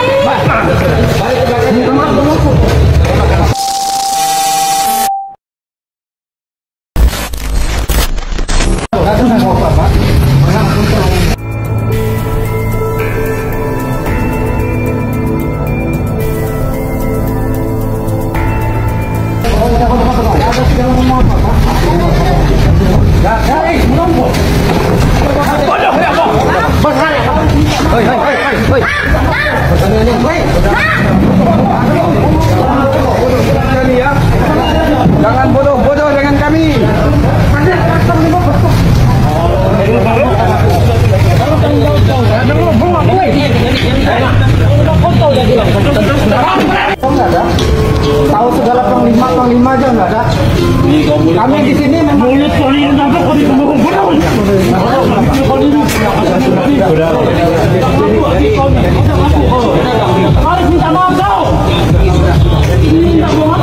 Jangan bodoh-bodoh dengan kami. Nggak ada. Tahu segala panglima aja nggak ada. Kami di sini memang harus minta maaf kau. Minta maaf